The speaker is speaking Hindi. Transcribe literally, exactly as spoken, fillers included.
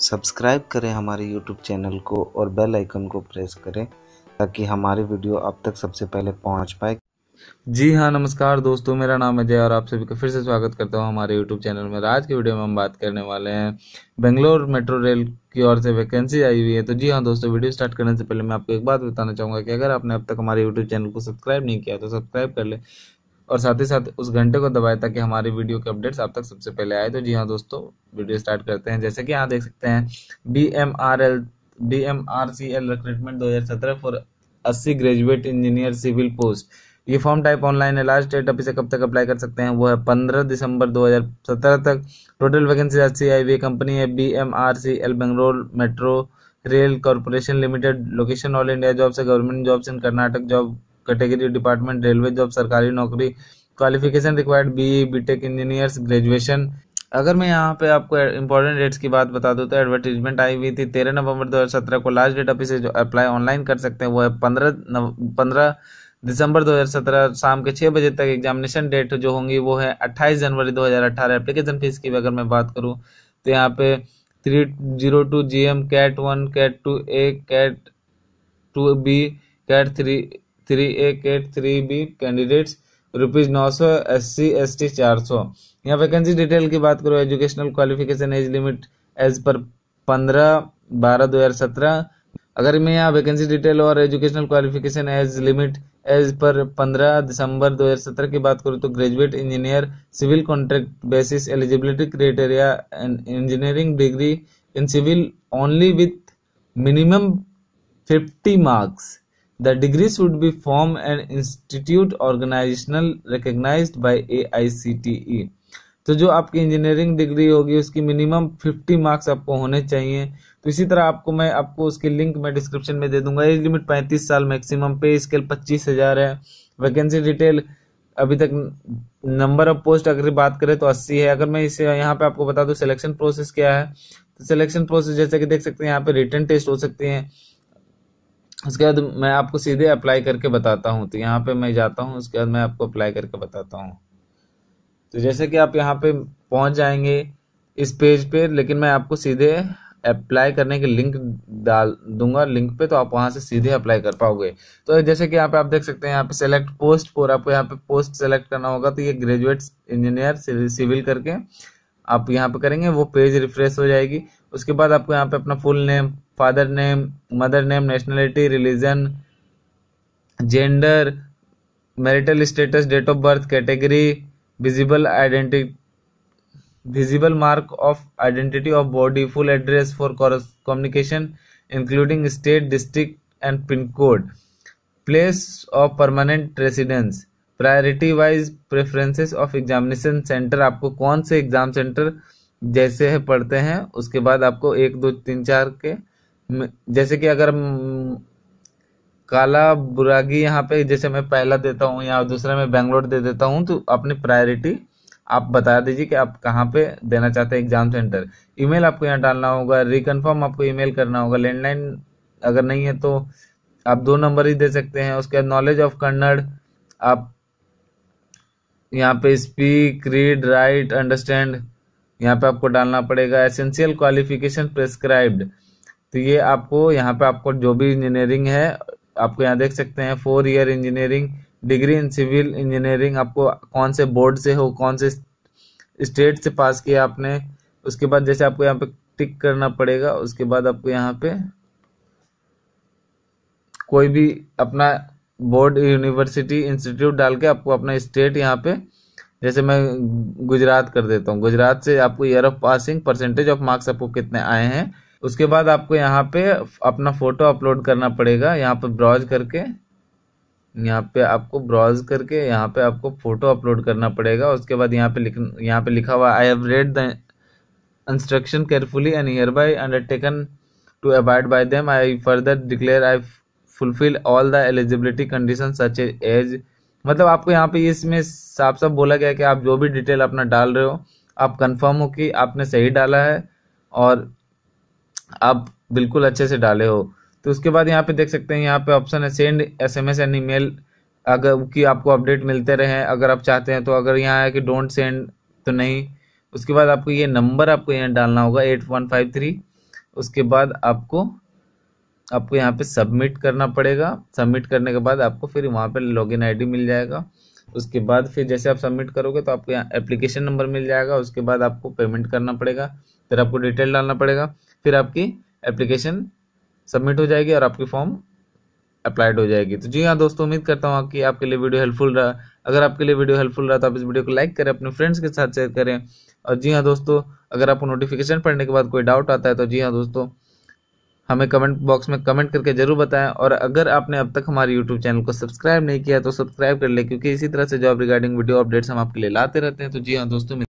सब्सक्राइब करें हमारे यूट्यूब चैनल को और बेल आइकन को प्रेस करें ताकि हमारी वीडियो आप तक सबसे पहले पहुंच पाए। जी हाँ, नमस्कार दोस्तों, मेरा नाम अजय और आप सभी का फिर से स्वागत करता हूँ हमारे यूट्यूब चैनल में। आज की वीडियो में हम बात करने वाले हैं बेंगलोर मेट्रो रेल की ओर से वैकेंसी आई हुई है। तो जी हाँ दोस्तों, वीडियो स्टार्ट करने से पहले मैं आपको एक बात बताना चाहूँगा कि अगर आपने अब तक हमारे यूट्यूब चैनल को सब्सक्राइब नहीं किया तो सब्सक्राइब कर ले और साथ ही साथ उस घंटे को दबाए ताकि हमारी वीडियो के अपडेट्स आप तक सबसे पहले आए। तो जी हाँ दोस्तों, वीडियो स्टार्ट करते हैं। जैसे कि यहाँ देख सकते हैं B M R L B M R C L recruitment दो हजार सत्रह फॉर अस्सी ग्रेजुएट इंजीनियर सिविल पोस्ट। ये फॉर्म टाइप ऑनलाइन है। लास्ट डेट आप इसे कब तक अप्लाई कर सकते हैं वो है पंद्रह दिसंबर दो हजार सत्रह तक। टोटल वैकेंसी अस्सी आई हुई है। कंपनी है B M R C L Bangalore metro rail corporation limited. Location all India job से government jobs in Karnataka job category department railway job सरकारी नौकरी। Qualification required B BTech engineers graduation. अगर मैं यहाँ पे आपको इंपॉर्टेंट डेट्स की बात बता दूं तो एडवर्टीजमेंट आई हुई थी तेरह नवंबर दो हजार सत्रह को। लास्ट डेट आप इसे जो अप्लाई ऑनलाइन कर सकते हैं वो है पंद्रह पंद्रह दिसंबर दो हजार सत्रह शाम के छह बजे तक। एग्जामिनेशन डेट जो होंगी वो है अट्ठाईस जनवरी दो हजार अठारह। एप्लीकेशन फीस की अगर मैं बात करूँ तो यहाँ पे three zero two G M cat one cat two A cat two B cat three three A cat three B candidates rupees नौ सौ एस सी एस टी चार सौ। यहाँ वैकेंसी डिटेल की बात करो, educational qualification age limit age पर पंद्रह बारह दो हजार सत्रह। अगर मैं यहाँ वैकेंसी डिटेल और educational qualification age limit age पर पंद्रह दिसंबर दो हजार सत्रह की बात करूँ तो graduate engineer civil contract basis eligibility criteria engineering degree in civil only with minimum fifty marks. The degree should be from an institute organizational recognized by A I C T E. तो जो आपकी इंजीनियरिंग डिग्री होगी उसकी मिनिमम पचास मार्क्स आपको होने चाहिए। तो इसी तरह आपको मैं आपको उसकी लिंक मैं डिस्क्रिप्शन में दे दूंगा। एज लिमिट पैंतीस साल, मैक्सिमम पे स्केल पच्चीस हजार है। वैकेंसी डिटेल अभी तक नंबर ऑफ पोस्ट अगर बात करें तो अस्सी है। अगर मैं इसे यहाँ पे आपको बता दूं सिलेक्शन प्रोसेस क्या है तो सिलेक्शन प्रोसेस जैसे कि देख सकते हैं यहाँ पे रिटन टेस्ट हो सकते हैं। उसके बाद मैं आपको सीधे अप्लाई करके बताता हूँ। तो यहाँ पे मैं जाता हूँ, उसके बाद मैं आपको अप्लाई करके बताता हूँ। तो जैसे कि आप यहाँ पे पहुँच जाएंगे इस पेज पे, लेकिन मैं आपको सीधे अप्लाई करने की लिंक डाल दूंगा लिंक पे, तो आप वहाँ से सीधे अप्लाई कर पाओगे। तो जैसे कि यहाँ पे आप देख सकते हैं यहाँ पे सेलेक्ट पोस्ट फॉर, आपको यहाँ पे पोस्ट सेलेक्ट करना होगा। तो ये ग्रेजुएट इंजीनियर सिविल करके आप यहाँ पे करेंगे, वो पेज रिफ्रेश हो जाएगी। उसके बाद आपको यहाँ पे अपना full name, father name, mother name, nationality, religion, gender, marital status, date of birth, category, visible identity, visible mark of identity of body, full address for communication including state, district and pin code, place of permanent residence, priority wise preferences of examination centre, आपको कौन से एग्जाम सेंटर जैसे है पढ़ते हैं। उसके बाद आपको एक दो तीन चार के, जैसे कि अगर काला बुरागी यहाँ पे जैसे मैं पहला देता हूँ या दूसरा मैं बेंगलोर दे देता हूँ, तो अपनी प्रायोरिटी आप बता दीजिए कि आप कहाँ पे देना चाहते हैं एग्जाम सेंटर। ईमेल आपको यहाँ डालना होगा, रिकन्फर्म आपको ईमेल करना होगा। लैंडलाइन अगर नहीं है तो आप दो नंबर ही दे सकते हैं। उसके बाद नॉलेज ऑफ कन्नड़ आप यहाँ पे स्पीक, रीड, राइट, अंडरस्टैंड यहाँ पे आपको डालना पड़ेगा। एसेंशियल क्वालिफिकेशन प्रेस्क्राइब्ड, तो ये आपको यहाँ पे आपको जो भी इंजीनियरिंग है आपको यहाँ देख सकते हैं four year engineering degree in civil engineering, आपको कौन से बोर्ड से हो, कौन से स्टेट से पास किया आपने। उसके बाद जैसे आपको यहाँ पे टिक करना पड़ेगा। उसके बाद आपको यहाँ पे कोई भी अपना बोर्ड, यूनिवर्सिटी, इंस्टीट्यूट डाल के आपको अपना स्टेट यहाँ पे, जैसे मैं गुजरात कर देता हूँ, गुजरात से आपको year of passing, percentage of marks आपको कितने आए हैं। उसके बाद आपको यहाँ पे अपना फोटो अपलोड करना पड़ेगा। यहाँ पे ब्राउज करके यहाँ पे आपको ब्राउज करके यहाँ पे आपको फोटो अपलोड करना पड़ेगा। उसके बाद यहाँ पे लिख यहाँ पे लिखा हुआ I have read the instruction carefully and hereby undertaken to abide by them. I further declare I fulfil all the eligibility condition such as, मतलब आपको यहाँ पे इसमें साफ साफ बोला गया कि आप जो भी डिटेल अपना डाल रहे हो आप कंफर्म हो कि आपने सही डाला है और आप बिल्कुल अच्छे से डाले हो। तो उसके बाद यहाँ पे देख सकते हैं यहाँ पे ऑप्शन है सेंड एसएमएस एंड ईमेल, अगर कि आपको अपडेट मिलते रहे अगर आप चाहते हैं तो। अगर यहाँ है कि डोंट सेंड तो नहीं। उसके बाद आपको ये नंबर आपको यहाँ डालना होगा एट वन फाइव थ्री उसके बाद आपको आपको यहाँ पे सबमिट करना पड़ेगा। सबमिट करने के बाद आपको फिर वहाँ पे लॉगिन आईडी मिल जाएगा। उसके बाद फिर जैसे आप सबमिट करोगे तो आपको यहाँ एप्लीकेशन नंबर मिल जाएगा। उसके बाद आपको पेमेंट करना पड़ेगा, फिर आपको डिटेल डालना पड़ेगा, फिर आपकी एप्लीकेशन सबमिट हो जाएगी और आपकी फॉर्म अप्लाइड हो जाएगी। तो जी हाँ दोस्तों, उम्मीद करता हूँ कि आपके लिए वीडियो हेल्पफुल रहा। अगर आपके लिए वीडियो हेल्पफुल रहा तो आप इस वीडियो को लाइक करें, अपने फ्रेंड्स के साथ शेयर करें। और जी हाँ दोस्तों, अगर आपको नोटिफिकेशन पढ़ने के बाद कोई डाउट आता है तो जी हाँ दोस्तों, हमें कमेंट बॉक्स में कमेंट करके जरूर बताएं। और अगर आपने अब तक हमारे यूट्यूब चैनल को सब्सक्राइब नहीं किया तो सब्सक्राइब कर ले, क्योंकि इसी तरह से जॉब रिगार्डिंग वीडियो अपडेट्स हम आपके लिए लाते रहते हैं। तो जी हाँ दोस्तों,